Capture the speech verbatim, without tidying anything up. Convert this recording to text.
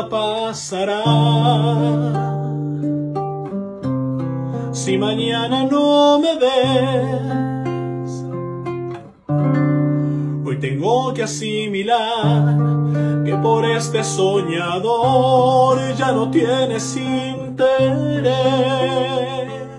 pasará si mañana no me ves? Hoy tengo que asimilar que por este soñador ya no tienes interés.